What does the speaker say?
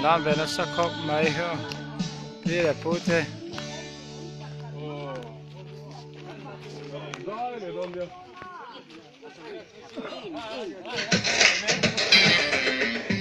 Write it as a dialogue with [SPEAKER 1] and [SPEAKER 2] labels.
[SPEAKER 1] alarm vender, så kom mig her. Det er der på til.
[SPEAKER 2] En.